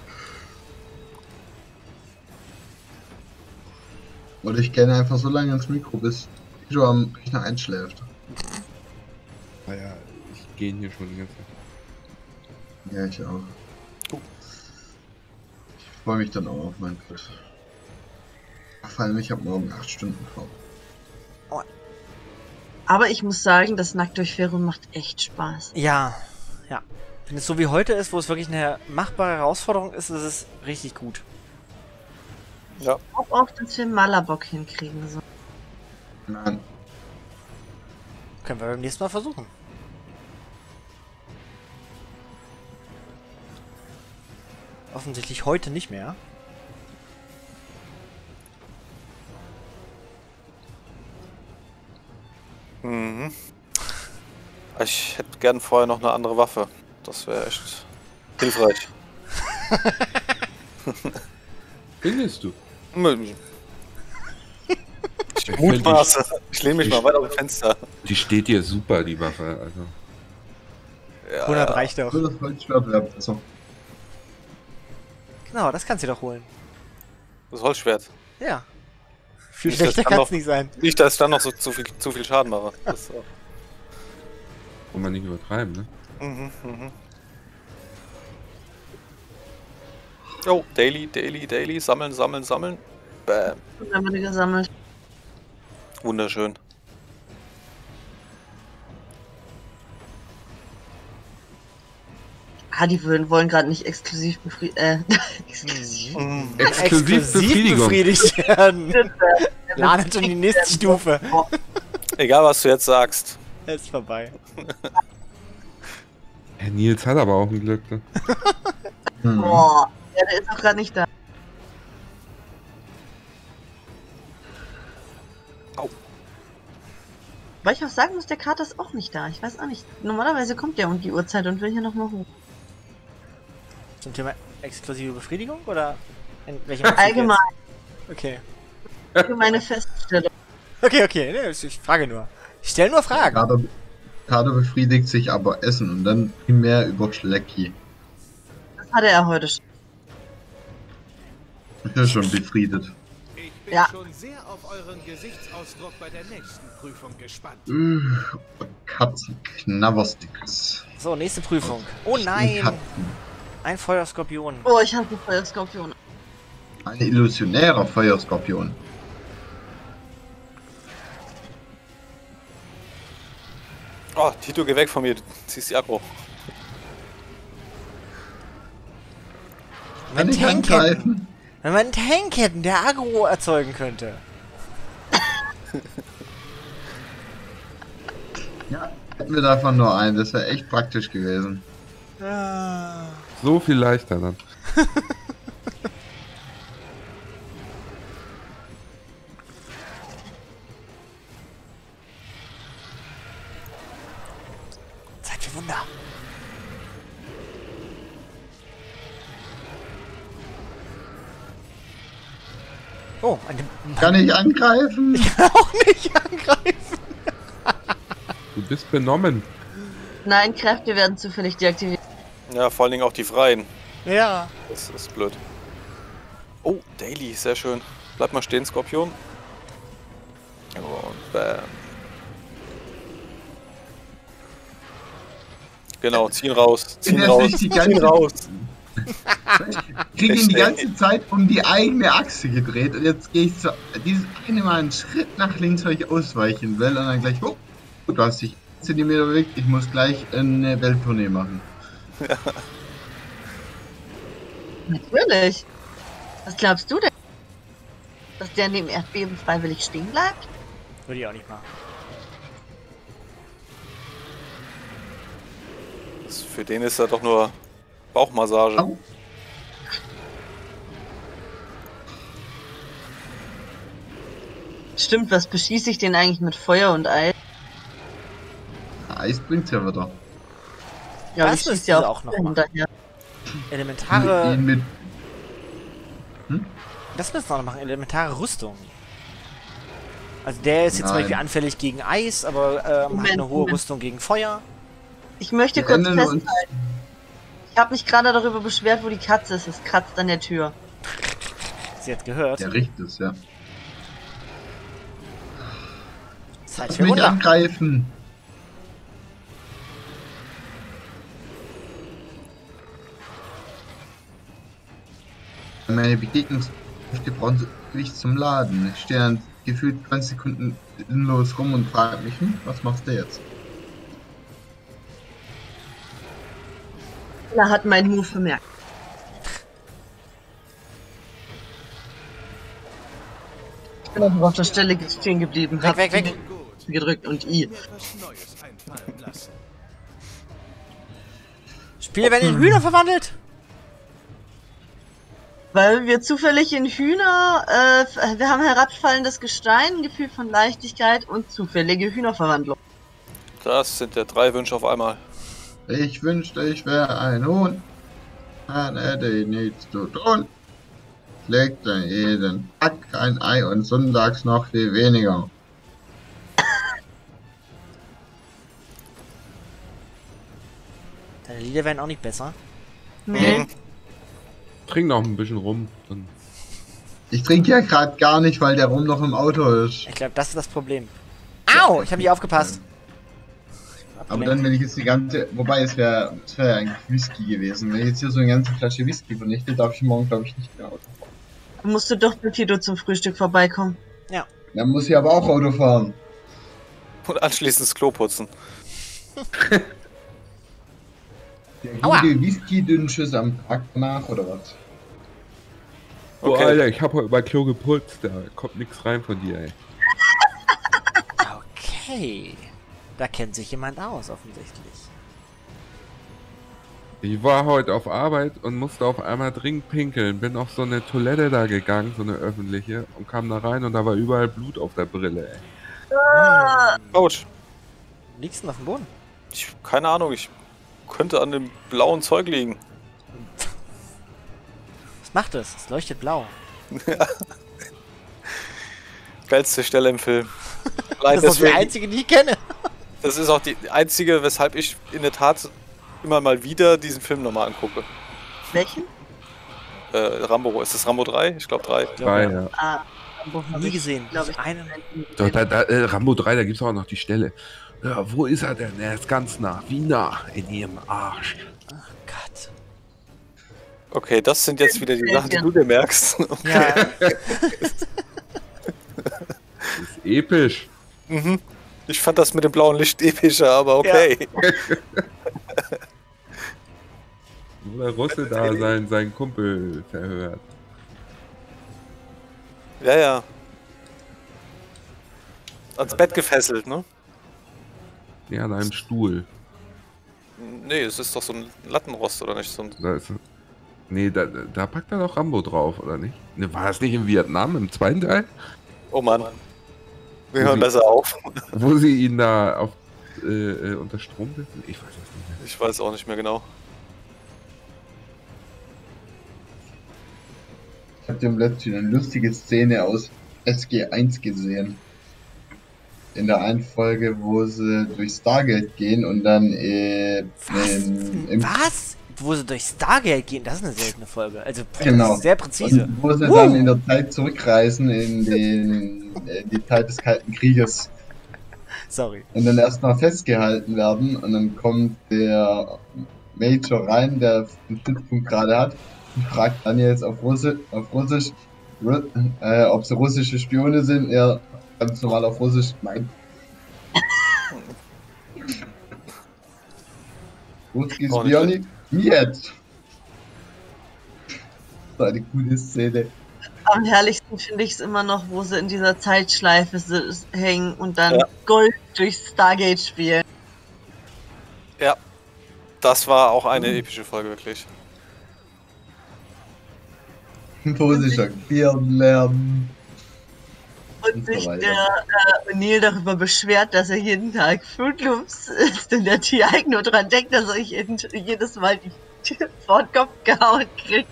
Speaker 6: Und ich kenne einfach so lange ins Mikro, bis Joe am Rechner einschläft.
Speaker 7: Naja, ich gehe hier schon die ganze Zeit.
Speaker 6: Ja, ich auch. Ich freue mich dann auch auf meinen Quiz. Vor allem, ich habe morgen acht Stunden vor.
Speaker 5: Aber ich muss sagen, das Nacktdurchqueren macht echt Spaß.
Speaker 1: Ja, ja. Wenn es so wie heute ist, wo es wirklich eine machbare Herausforderung ist, ist es richtig gut.
Speaker 3: Ja.
Speaker 5: Auch oft, dass wir Malabock hinkriegen. So.
Speaker 6: Nein.
Speaker 1: Können wir beim nächsten Mal versuchen. Offensichtlich heute nicht mehr.
Speaker 3: Mhm. Ich hätte gern vorher noch eine andere Waffe. Das wäre echt hilfreich.
Speaker 7: Findest du?
Speaker 3: Ich
Speaker 7: Ich
Speaker 3: mutmaße. Ich lehne mich
Speaker 7: ich-
Speaker 3: mal weit aus dem Fenster.
Speaker 7: Die steht dir super, die Waffe. Also.
Speaker 3: Ja,
Speaker 1: hundert reicht auch.
Speaker 6: So, das Holzschwert wäre besser.
Speaker 1: Genau, das kannst du doch holen.
Speaker 3: das Holzschwert.
Speaker 1: Ja. Viel
Speaker 3: Nicht, das
Speaker 1: schlechter
Speaker 3: kann
Speaker 1: kann
Speaker 3: doch-
Speaker 1: es nicht sein.
Speaker 3: Nicht, dass ich dann noch so zu viel, zu viel Schaden mache. Das, äh,
Speaker 7: Wollen wir nicht übertreiben, ne?
Speaker 3: mhm, mhm. Jo, Daily, Daily, Daily. Sammeln, sammeln, sammeln. Bam.
Speaker 5: Und dann wurde gesammelt.
Speaker 3: Wunderschön.
Speaker 5: Ah, die wollen, wollen gerade nicht exklusiv befriedigen. Äh, exklusiv.
Speaker 3: Mhm.
Speaker 7: Exklusiv Befriedigung.
Speaker 1: befriedigt werden. Ladet schon die nächste Stufe.
Speaker 3: Egal, was du jetzt sagst.
Speaker 1: Es ist vorbei.
Speaker 7: Herr Nils hat aber auch ein Glück, ne?
Speaker 6: Hm.
Speaker 5: Boah, ja, der ist auch gerade nicht da.
Speaker 3: Au.
Speaker 5: Weil ich auch sagen muss, der Kater ist auch nicht da. Ich weiß auch nicht. Normalerweise kommt der um die Uhrzeit und will hier nochmal hoch.
Speaker 1: Zum Thema exklusive Befriedigung oder in welchem Bezug
Speaker 5: Allgemein,
Speaker 1: jetzt? Okay.
Speaker 5: allgemeine Feststellung.
Speaker 1: Okay, okay. Nee, ich frage nur. Ich stelle nur Fragen.
Speaker 6: Kader, Kader befriedigt sich aber Essen und dann primär über Schlecki.
Speaker 5: Das hatte er heute schon.
Speaker 6: Ich bin schon befriedet.
Speaker 8: Ich bin
Speaker 5: Ja.
Speaker 8: schon sehr auf euren Gesichtsausdruck bei der nächsten Prüfung gespannt.
Speaker 6: Äh, Katzenknabbersticks.
Speaker 1: So, nächste Prüfung. Oh nein!
Speaker 6: Katzen.
Speaker 1: Ein Feuerskorpion.
Speaker 5: Oh, ich habe Feuerskorpion.
Speaker 6: Ein illusionärer Feuerskorpion.
Speaker 3: Oh, Tito, geh weg von mir. Du ziehst die Aggro.
Speaker 1: Wenn
Speaker 6: Kann ich
Speaker 1: Tank hätten,
Speaker 6: angreifen?
Speaker 1: wenn wir einen Tank hätten, der Agro erzeugen könnte.
Speaker 6: Ja, hätten wir davon nur einen. Das wäre echt praktisch gewesen.
Speaker 1: Ah.
Speaker 7: So viel leichter dann.
Speaker 1: Zeit für Wunder. Oh, an dem
Speaker 6: Kann ich angreifen?
Speaker 1: auch nicht angreifen.
Speaker 7: Du bist benommen.
Speaker 5: Nein, Kräfte werden zufällig deaktiviert.
Speaker 3: Ja, vor allen Dingen auch die Freien.
Speaker 1: Ja.
Speaker 3: Das ist blöd. Oh, Daily, sehr schön. Bleib mal stehen, Skorpion. Und bam. Genau, ziehen raus. Ziehen
Speaker 6: Der
Speaker 3: raus.
Speaker 6: sich die ganze-
Speaker 3: Ziehen raus.
Speaker 6: Ich krieg ihn die ganze Zeit um die eigene Achse gedreht und jetzt gehe ich zu dieses eine Mal einen Schritt nach links, weil ich ausweichen will und dann gleich, oh, du hast dich Zentimeter bewegt, ich muss gleich eine Welttournee machen.
Speaker 5: Natürlich. Was glaubst du denn? Dass der in dem Erdbeben freiwillig stehen bleibt?
Speaker 2: Würde ich auch nicht machen.
Speaker 3: Das, für den ist er doch nur Bauchmassage.
Speaker 6: Au.
Speaker 5: Stimmt, was beschieße ich den eigentlich mit Feuer und Eis?
Speaker 6: Eis bringt's ja wieder.
Speaker 5: Ja,
Speaker 2: Das
Speaker 5: ich
Speaker 2: müssten
Speaker 5: schieße ja
Speaker 2: sie
Speaker 5: auch
Speaker 2: auch noch
Speaker 5: noch
Speaker 2: machen.
Speaker 5: hinterher.
Speaker 2: Elementare.
Speaker 6: Ihn mit,
Speaker 2: Das müssen wir noch machen. Elementare Rüstung. Also der ist jetzt zum
Speaker 6: Nein.
Speaker 2: Beispiel anfällig gegen Eis, aber ähm, hat
Speaker 5: Moment,
Speaker 2: eine hohe
Speaker 5: Moment.
Speaker 2: Rüstung gegen Feuer.
Speaker 5: Ich möchte
Speaker 6: Wir
Speaker 5: kurz
Speaker 6: ändern uns.
Speaker 5: festhalten. Ich habe mich gerade darüber beschwert, wo die Katze ist. Es kratzt an der Tür.
Speaker 2: Sie hat gehört.
Speaker 6: Der riecht es, ja.
Speaker 2: Zeit
Speaker 6: Lass
Speaker 2: für
Speaker 6: mich
Speaker 2: Wunder.
Speaker 6: angreifen. Meine Begegnungskräfte brauchen so Gewicht zum Laden. Ich stehe dann gefühlt zwanzig Sekunden sinnlos rum und frage mich, hm, was machst du jetzt?
Speaker 5: Er hat meinen Move bemerkt. Ich bin einfach auf der Stelle stehen geblieben.
Speaker 2: Weg,
Speaker 5: hab
Speaker 2: weg, weg.
Speaker 5: I gedrückt und I.
Speaker 8: Mir was Neues einfallen lassen.
Speaker 2: Spiele werden in Hühner verwandelt.
Speaker 5: Weil wir zufällig in Hühner, äh, wir haben herabfallendes Gestein, ein Gefühl von Leichtigkeit und zufällige Hühnerverwandlung.
Speaker 3: Das sind ja drei Wünsche auf einmal.
Speaker 6: Ich wünschte, ich wäre ein Huhn. Dann hätte ich nichts zu tun. Legt dann jeden Tag ein Ei und sonntags noch viel weniger.
Speaker 2: Deine Lieder werden auch nicht besser.
Speaker 5: Nee.
Speaker 3: Mhm.
Speaker 7: Trink noch ein bisschen rum. Dann
Speaker 6: Ich trinke ja gerade gar nicht, weil der Rum noch im Auto ist.
Speaker 2: Ich glaube, das ist das Problem. Au! Ich habe nicht aufgepasst.
Speaker 6: Aber dann, wenn ich jetzt die ganze, wobei es wäre es wär ja eigentlich Whisky gewesen. Wenn ich jetzt hier so eine ganze Flasche Whisky vernichte, darf ich morgen, glaube ich, nicht mehr Auto fahren.
Speaker 5: Dann musst du doch mit Tito zum Frühstück vorbeikommen.
Speaker 6: Dann muss ich aber auch Auto fahren.
Speaker 3: Und anschließend das Klo putzen.
Speaker 6: Der
Speaker 2: Aua.
Speaker 6: gute Whisky-Dünnschiss am Tag danach, oder was?
Speaker 7: Oh,
Speaker 3: Okay.
Speaker 7: Alter, ich hab heute mein Klo geputzt, da kommt nichts rein von dir, ey.
Speaker 2: Okay. Da kennt sich jemand aus, offensichtlich.
Speaker 7: Ich war heute auf Arbeit und musste auf einmal dringend pinkeln. Bin auf so eine Toilette da gegangen, so eine öffentliche, und kam da rein und da war überall Blut auf der Brille, ey.
Speaker 3: Autsch.
Speaker 2: Liegst du denn auf dem Boden?
Speaker 3: Ich, keine Ahnung, ich könnte an dem blauen Zeug liegen.
Speaker 2: Was macht es? Es leuchtet blau.
Speaker 3: Geilste Stelle im Film.
Speaker 2: Das
Speaker 3: Leider
Speaker 2: ist doch die
Speaker 3: deswegen,
Speaker 2: einzige, die ich kenne.
Speaker 3: das ist auch die einzige, weshalb ich in der Tat immer mal wieder diesen Film nochmal angucke.
Speaker 5: Welchen?
Speaker 3: Äh, Rambo, ist das Rambo drei? Ich glaube drei.
Speaker 7: Drei, ja.
Speaker 5: Ah, wo hab
Speaker 2: Nie
Speaker 5: ich,
Speaker 2: gesehen.
Speaker 5: glaub ich,
Speaker 2: Einen.
Speaker 7: Doch, da, da, äh, Rambo drei, da gibt's auch noch die Stelle. Ja, wo ist er denn? Er ist ganz nah. Wie nah? In ihrem Arsch.
Speaker 2: Ach Gott.
Speaker 3: Okay, das sind jetzt wieder die Sachen, die du dir merkst.
Speaker 2: Ja,
Speaker 7: Das ist episch.
Speaker 3: Mhm. Ich fand das mit dem blauen Licht epischer, aber okay.
Speaker 7: Wo der Russe da seinen, seinen Kumpel verhört.
Speaker 3: Ja, ja. Ans Bett gefesselt, ne?
Speaker 7: Ja, an einem Stuhl.
Speaker 3: Nee, es ist doch so ein Lattenrost, oder nicht? So ein
Speaker 7: Da ist, nee, da, da packt er doch Rambo drauf, oder nicht? Ne, war das nicht in Vietnam im zweiten Teil?
Speaker 3: oh Mann. Wir hören besser auf.
Speaker 7: Wo sie ihn da auf, äh, äh, unter Strom setzen? Ich weiß es nicht mehr.
Speaker 3: Ich weiß auch nicht mehr genau.
Speaker 6: Ich habe dem letzten eine lustige Szene aus S G eins gesehen. In der einen Folge, wo sie durch Stargate gehen und dann äh,
Speaker 2: was?
Speaker 6: in, im,
Speaker 2: Was? Wo sie durch Stargate gehen? Das ist eine seltene Folge. Also, das
Speaker 6: Genau.
Speaker 2: ist sehr präzise.
Speaker 6: und wo sie
Speaker 2: Uh.
Speaker 6: dann in der Zeit zurückreisen in, den, in die Zeit des Kalten Krieges.
Speaker 2: Sorry.
Speaker 6: und dann erstmal festgehalten werden und dann kommt der Major rein, der den Stützpunkt gerade hat und fragt dann jetzt auf Russisch, auf Russisch, Ru- äh, ob sie russische Spione sind. Er ganz normal auf Russisch, nein. Ruski
Speaker 3: Auch nicht
Speaker 6: Spionik? Jetzt! So eine gute Szene.
Speaker 5: Am herrlichsten finde ich es immer noch, wo sie in dieser Zeitschleife si- hängen und dann
Speaker 3: Ja.
Speaker 5: Gold durch Stargate spielen.
Speaker 3: Ja. Das war auch eine epische Folge, wirklich.
Speaker 6: Wo sie jonglieren lernen.
Speaker 5: Und
Speaker 6: Und so
Speaker 5: sich
Speaker 6: weiter.
Speaker 5: der äh, O'Neill darüber beschwert, dass er jeden Tag Fruit Loops isst und der T I nur dran denkt, dass er jeden, jedes Mal die vor den Kopf gehauen kriegt.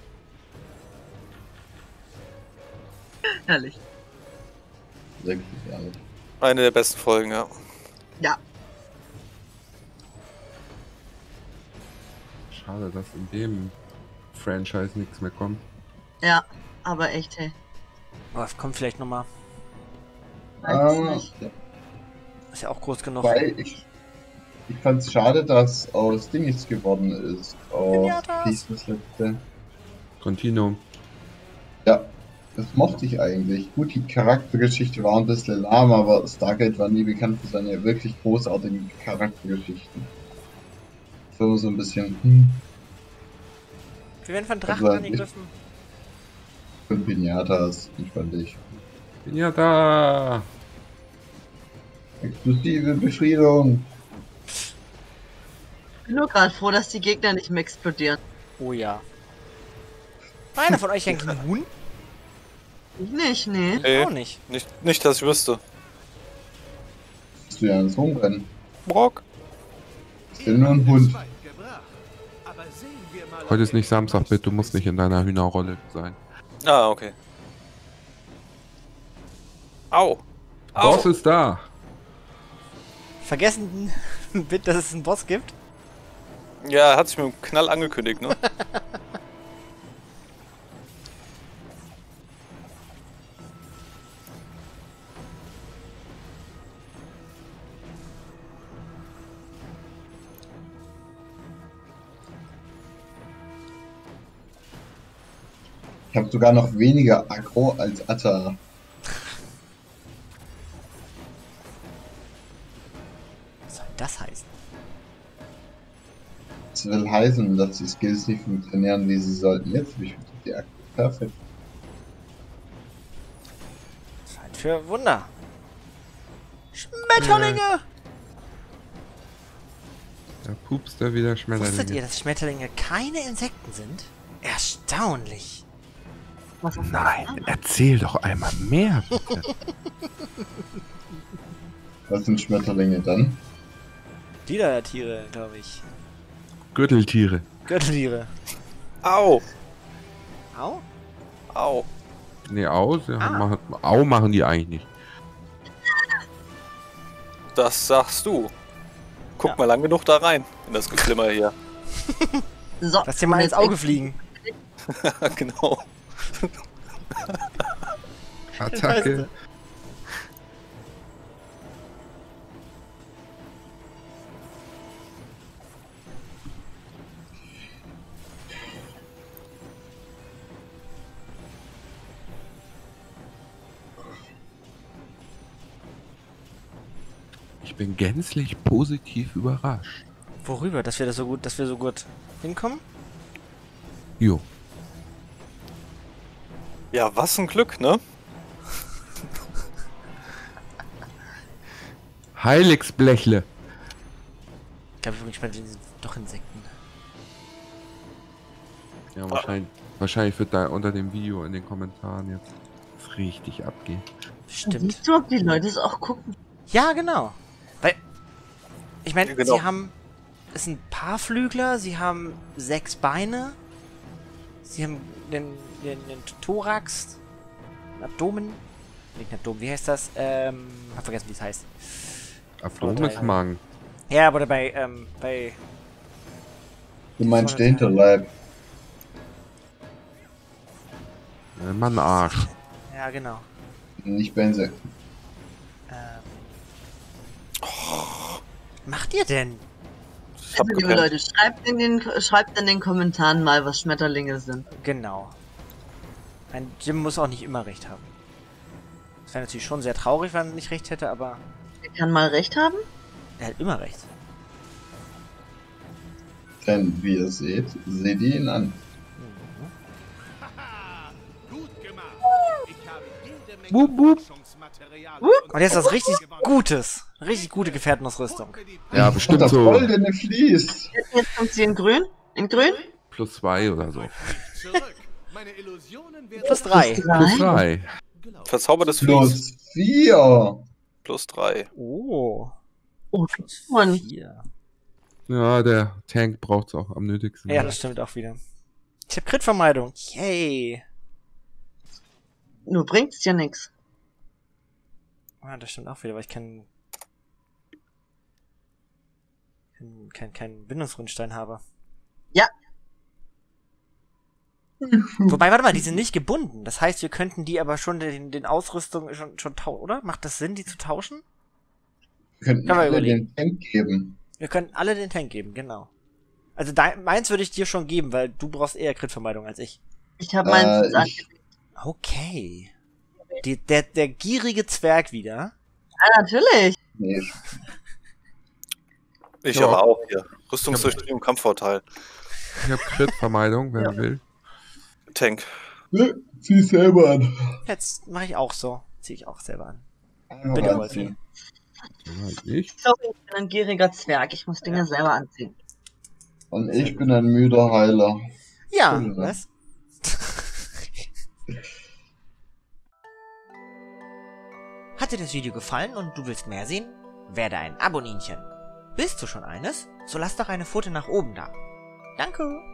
Speaker 5: Herrlich.
Speaker 6: Wirklich, ja.
Speaker 3: Eine der besten Folgen, ja.
Speaker 5: Ja.
Speaker 7: Schade, dass in dem Franchise nichts mehr kommt.
Speaker 5: Ja, aber echt, hey.
Speaker 2: Aber kommt vielleicht nochmal.
Speaker 5: Weiß
Speaker 6: Ah,
Speaker 5: nicht.
Speaker 6: ja.
Speaker 2: Ist ja auch groß genug.
Speaker 6: Weil ich, ich fand es schade, dass aus Ding nichts geworden ist. Aus
Speaker 2: Pinatas.
Speaker 6: wie hieß das letzte.
Speaker 7: Continuum.
Speaker 6: Ja, das mochte ich eigentlich. Gut, die Charaktergeschichte war ein bisschen lahm, aber Stargate war nie bekannt für seine wirklich großartigen Charaktergeschichten. So, so ein bisschen, hm,
Speaker 2: Wir werden von Drachen
Speaker 6: Also,
Speaker 2: angegriffen.
Speaker 6: für Pinatas, ich fand ich.
Speaker 7: Bin ja da.
Speaker 6: Explosive Befriedung.
Speaker 5: Ich bin nur gerade froh, dass die Gegner nicht mehr explodieren.
Speaker 2: Oh ja. War einer von euch eigentlich ein Huhn?
Speaker 5: Ich nicht, nee.
Speaker 3: Nee,
Speaker 2: Auch nicht.
Speaker 3: nicht, nicht, dass ich wüsste.
Speaker 6: Bist du ja ins Rumrennen.
Speaker 3: Brock.
Speaker 6: Ist ja nur ein Hund.
Speaker 8: Schwein gebracht. Aber sehen wir mal, ob
Speaker 7: Heute ist
Speaker 8: wir
Speaker 7: nicht Samstag, bitte. Du musst nicht in deiner Hühnerrolle sein.
Speaker 3: Ah, okay. Au. Au.
Speaker 7: Boss ist da.
Speaker 2: Vergessen, bitte, dass es einen Boss gibt.
Speaker 3: Ja, hat sich mit dem Knall angekündigt, ne?
Speaker 6: Ich habe sogar noch weniger Aggro als Atta.
Speaker 2: Was soll das heißen?
Speaker 6: Das will heißen, dass die Skills nicht funktionieren, wie sie sollten. Jetzt habe ich wieder die Aggro. Perfekt.
Speaker 2: Zeit für Wunder. Schmetterlinge!
Speaker 7: Da pupst er wieder
Speaker 2: Wusstet ihr,
Speaker 7: Schmetterlinge.
Speaker 2: dass Schmetterlinge keine Insekten sind? Erstaunlich.
Speaker 5: Was ist
Speaker 7: Nein, erzähl doch einmal mehr, bitte.
Speaker 6: Was sind Schmetterlinge dann?
Speaker 2: Die da Tiere, glaube ich.
Speaker 7: Gürteltiere.
Speaker 2: Gürteltiere.
Speaker 3: Au.
Speaker 2: Au?
Speaker 3: Au.
Speaker 7: Nee, au, sie
Speaker 2: Ah.
Speaker 7: machen, au machen die eigentlich nicht.
Speaker 3: Das sagst du. Guck
Speaker 2: Ja.
Speaker 3: mal lang genug da rein, in das Geflimmer hier.
Speaker 5: So,
Speaker 2: Lass dir mal ins Auge fliegen.
Speaker 3: Genau.
Speaker 7: Attacke. Ich bin gänzlich positiv überrascht.
Speaker 2: Worüber? Dass wir das so gut, dass wir so gut hinkommen?
Speaker 7: Jo.
Speaker 3: Ja, was ein Glück, ne?
Speaker 7: Heiligsblechle.
Speaker 2: Ich glaube, ich bin gespannt, die sind doch Insekten.
Speaker 7: Ja, wahrscheinlich, wahrscheinlich wird da unter dem Video in den Kommentaren jetzt richtig abgehen.
Speaker 2: Stimmt.
Speaker 5: Siehst du, ob die Leute es auch gucken?
Speaker 2: Ja, genau. Weil, ich meine,
Speaker 3: Genau.
Speaker 2: sie haben, es sind Paarflügler, sie haben sechs Beine, sie haben den, den, den Thorax, ein Abdomen, nicht ein Abdomen, wie heißt das? Ähm, hab vergessen, wie es heißt.
Speaker 7: Abdomen ist Magen.
Speaker 2: Ja, aber bei, ähm, bei,
Speaker 6: Du meinst den Hinterleib.
Speaker 7: Äh, Mann, Arsch.
Speaker 2: ja, genau.
Speaker 6: Nicht bei Insekten.
Speaker 2: Ähm, macht ihr denn?
Speaker 3: Ich hab
Speaker 5: Also, liebe
Speaker 3: gepennt.
Speaker 5: Leute, schreibt in, den, schreibt in den Kommentaren mal, was Schmetterlinge sind.
Speaker 2: Genau. Ein Jim muss auch nicht immer recht haben. Das wäre natürlich schon sehr traurig, wenn er nicht recht hätte, aber
Speaker 5: Er kann mal recht haben.
Speaker 2: er hat immer recht.
Speaker 6: Denn wie ihr seht, seht ihr ihn an.
Speaker 8: Haha, gut gemacht. Ich habe jede Menge
Speaker 7: Wup, wup.
Speaker 8: Forschungsmaterial
Speaker 2: Und jetzt was richtig Gutes. Richtig gute Gefährtenausrüstung.
Speaker 7: Ja,
Speaker 6: Und
Speaker 7: bestimmt
Speaker 6: das
Speaker 7: so
Speaker 6: goldene Vlies.
Speaker 5: Jetzt kommt sie in grün. In grün?
Speaker 7: plus zwei oder so.
Speaker 8: Zurück. Meine Illusionen werden
Speaker 2: Plus drei.
Speaker 7: Plus drei.
Speaker 8: glauben.
Speaker 3: Verzaubertes Vlies.
Speaker 6: Plus vier.
Speaker 3: Plus drei.
Speaker 2: Oh.
Speaker 5: Oh, und
Speaker 2: Vier.
Speaker 7: Ja, der Tank braucht's auch am nötigsten.
Speaker 2: Ja, das stimmt auch wieder. Ich habe Crit-Vermeidung. Yay.
Speaker 5: nur bringt's dir nix.
Speaker 2: Ah, das stimmt auch wieder, weil ich keinen keinen kein, kein Bindungsrundstein habe.
Speaker 5: Ja.
Speaker 2: Wobei, warte mal, die sind nicht gebunden. Das heißt, wir könnten die aber schon den, den Ausrüstung schon, schon tauschen, oder? Macht das Sinn, die zu tauschen?
Speaker 6: Wir könnten
Speaker 2: Kann man
Speaker 6: alle
Speaker 2: überlegen.
Speaker 6: den Tank geben.
Speaker 2: Wir können alle den Tank geben, genau. Also dein, meins würde ich dir schon geben, weil du brauchst eher Crit-Vermeidung als ich.
Speaker 5: Ich habe meins
Speaker 6: Äh,
Speaker 5: äh,
Speaker 6: ich,
Speaker 2: Okay. Die, der, der gierige Zwerg wieder.
Speaker 5: Ja, natürlich.
Speaker 6: nee, ich-
Speaker 3: Ich
Speaker 7: Ja.
Speaker 3: aber auch hier. Rüstungsdurchdringung, Kampfvorteil.
Speaker 7: Ich habe Crit-Vermeidung, wer will.
Speaker 3: Tank.
Speaker 6: Nee, zieh selber an.
Speaker 2: Jetzt mache ich auch so. Zieh ich auch selber an.
Speaker 6: Einfach
Speaker 2: Bitte,
Speaker 6: anziehen.
Speaker 7: Ja, halt nicht.
Speaker 5: Sorry, ich bin ein gieriger Zwerg. Ich muss Dinge selber anziehen.
Speaker 6: Und ich bin ein müder Heiler.
Speaker 2: Ja,
Speaker 6: Cool, oder?
Speaker 2: was? Hat dir das Video gefallen und du willst mehr sehen? Werde ein Aboninchen. Bist du schon eines? So lass doch eine Pfote nach oben da. Danke.